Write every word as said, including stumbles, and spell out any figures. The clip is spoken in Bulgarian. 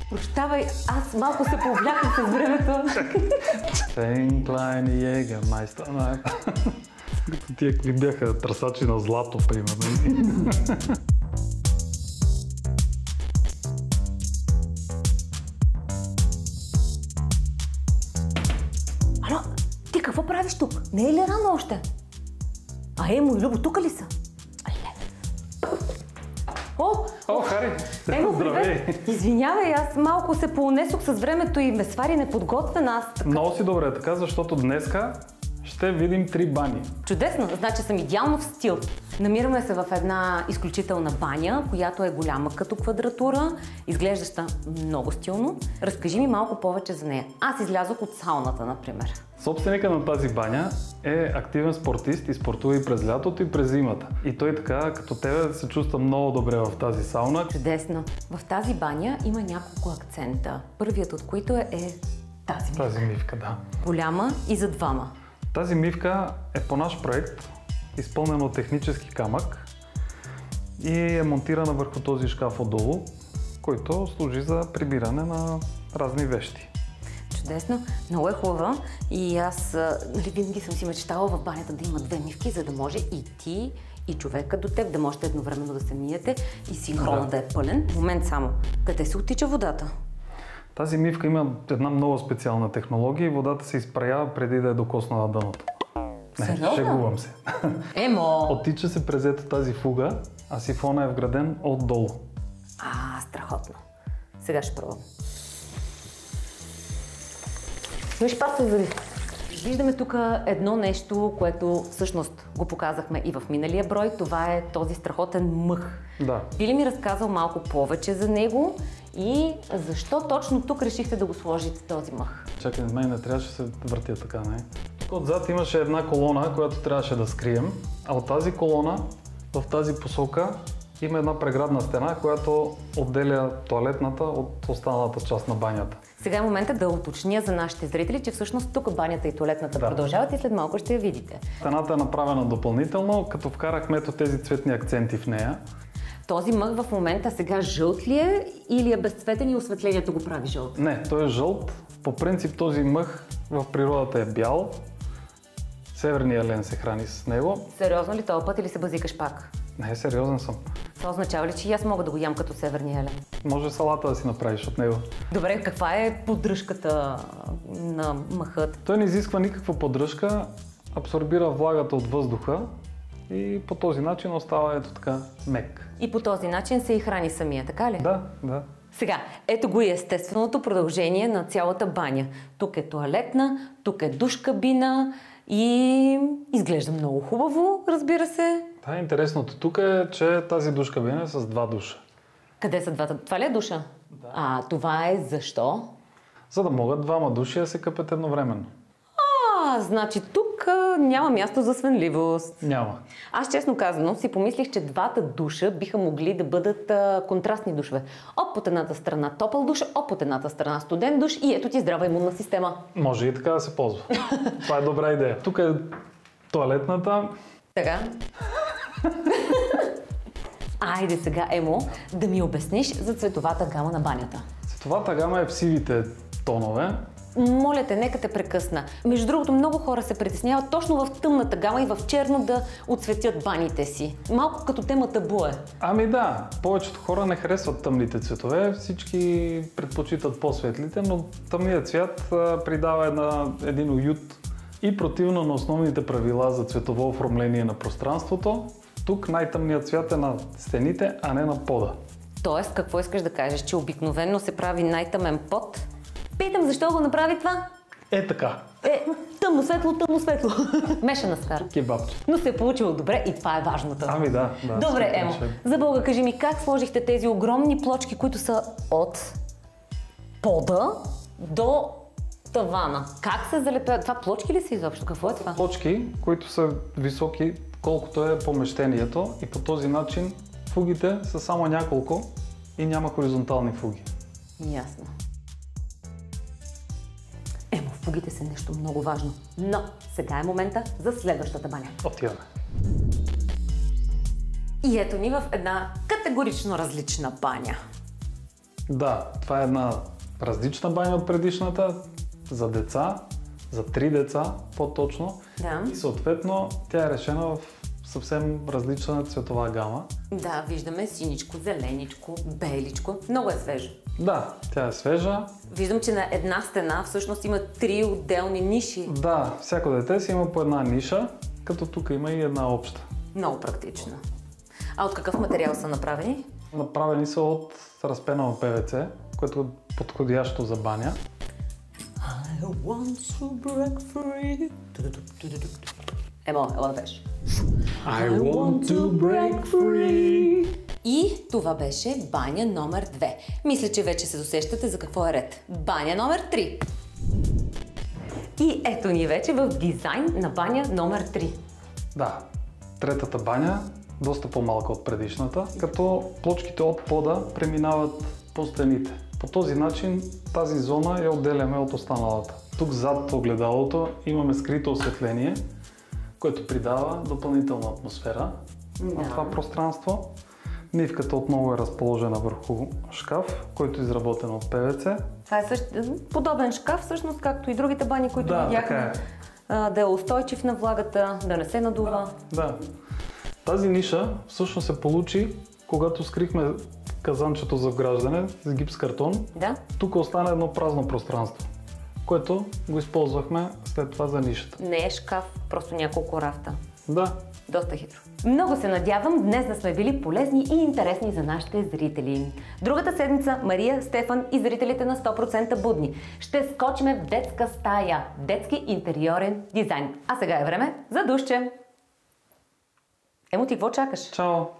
Прощавай, аз малко се повляках с времето. Ein kleine Jägermeister. Като тия какви бяха търсачи на злато, примерно. Ало, ти какво правиш тук? Не е ли рано още? А Емо и Любо тук ли са? О, О, Хари! Емо, Здравей! привет! Извинявай, аз малко се поунесох с времето и ме свари неподготвена. Аз така... Много си добре така, защото днеска ще видим три бани. Чудесно, значи съм идеално в стил. Намираме се в една изключителна баня, която е голяма като квадратура, изглеждаща много стилно. Разкажи ми малко повече за нея. Аз излязох от сауната, например. Собственика на тази баня е активен спортист и спортува и през лятото, и през зимата. И той така, като тебе, се чувства много добре в тази сауна. Чудесно. В тази баня има няколко акцента. Първият от които е, е тази мивка. Тази мивка, да. Голяма и за двама. Тази мивка е по наш проект, изпълнена от технически камък и е монтирана върху този шкаф отдолу, който служи за прибиране на разни вещи. Чудесно, много е хубава и аз нали, винаги съм си мечтала в банята да има две мивки, за да може и ти, и човека до теб да можете едновременно да се миете и синхрона да. да е пълен. Момент само, къде се оттича водата? Тази мивка има една много специална технология и водата се изпраява преди да е докоснала дъното. Не, сериозно? шегувам се. Емо! Оттича се през ето тази фуга, а сифона е вграден отдолу. А, страхотно. Сега ще пробвам. Виж, паста зъби. Виждаме тук едно нещо, което всъщност го показахме и в миналия брой. Това е този страхотен мъх. Да. Би ли ми разказал малко повече за него и защо точно тук решихте да го сложите този мъх? Чакай, на мен не трябваше да се въртя така, не? Тук отзад имаше една колона, която трябваше да скрием, а от тази колона в тази посока има една преградна стена, която отделя тоалетната от останалата част на банята. Сега е момента да уточня за нашите зрители, че всъщност тук банята и тоалетната да. продължават и след малко ще я видите. Стената е направена допълнително, като вкарахме ето тези цветни акценти в нея. Този мъх в момента сега жълт ли е или е безцветен и осветлението го прави жълт? Не, той е жълт. По принцип този мъх в природата е бял. Северният елен се храни с него. Сериозно ли този път или се базикаш пак? Не, сериозен съм. Това означава ли, че и аз мога да го ям като северния елен? Може салата да си направиш от него. Добре, каква е поддръжката на мъхът? Той не изисква никаква поддръжка, абсорбира влагата от въздуха и по този начин остава ето така мек. И по този начин се и храни самия, така ли? Да, да. Сега, ето го и естественото продължение на цялата баня. Тук е тоалетна, тук е душ кабина и изглежда много хубаво, разбира се. Да, интересното тук е, че тази душ кабина е с два душа. Къде са двата? Това ли е душа? Да. А, това е защо? За да могат двама души да се къпят едновременно. А, значи тук а, няма място за свенливост. Няма. Аз честно казано си помислих, че двата душа биха могли да бъдат а, контрастни душове. Оп от едната страна топъл душ, оп от едната страна студен душ и ето ти здрава имунна система. Може и така да се ползва. Това е добра идея. Тук е тоалетната. Така. Айде сега, Емо, да ми обясниш за цветовата гама на банята. Цветовата гама е в сивите тонове. Моля те, нека те прекъсна. Между другото, много хора се притесняват точно в тъмната гама и в черно да отцветят баните си. Малко като темата буе. Ами да, повечето хора не харесват тъмните цветове, всички предпочитат по-светлите, но тъмният цвят а, придава една, един уют и противно на основните правила за цветово оформление на пространството. Тук най-тъмният цвят е на стените, а не на пода. Тоест, какво искаш да кажеш, че обикновено се прави най-тъмен под? Питам, защо го направи това? Е така. Е, тъмно светло, тъмно светло. Мешана скара. Кебабче. Но се е получило добре и това е важното. Ами да, да. Добре, Емо, за Бога, кажи ми, как сложихте тези огромни плочки, които са от пода до тавана? Как се залепяват? Това плочки ли са изобщо? Какво е това? Плочки, които са високи, колкото е помещението и по този начин фугите са само няколко и няма хоризонтални фуги. Ясно. Емо, фугите са нещо много важно, но сега е момента за следващата баня. Отиваме. И ето ни в една категорично различна баня. Да, това е една различна баня от предишната, за деца, за три деца по-точно. Да. И съответно тя е решена в съвсем различна цветова гама. Да, виждаме синичко, зеленичко, беличко. Много е свежо. Да, тя е свежа. Виждам, че на една стена всъщност има три отделни ниши. Да, всяко дете си има по една ниша, като тук има и една обща. Много практично. А от какъв материал са направени? Направени са от разпенало Пе Ве Це, което е подходящо за баня. I want to break free. Емо, ела да пееш. I want to break free. И това беше баня номер две. Мисля, че вече се досещате за какво е ред. Баня номер три. И ето ни вече в дизайн на баня номер три. Да, третата баня, доста по-малка от предишната, като плочките от пода преминават по стените. По този начин тази зона я отделяме от останалата. Тук зад огледалото имаме скрито осветление, което придава допълнителна атмосфера на Да. това пространство. Нивката отново е разположена върху шкаф, който е изработен от Пе Ве Це. Това е същ... подобен шкаф, всъщност, както и другите бани, които Да, видяхме. така е. А, да е устойчив на влагата, да не се надува. Да. Тази ниша всъщност се получи, когато скрихме казанчето за вграждане с гипс картон. Да? Тук остана едно празно пространство, което го използвахме след това за нишата. Не е шкаф, просто няколко рафта. Да. Доста хитро. Много се надявам днес да сме били полезни и интересни за нашите зрители. Другата седмица Мария, Стефан и зрителите на сто процента будни ще скочиме в детска стая, детски интериорен дизайн. А сега е време за душче. Емо, ти какво чакаш? Чао!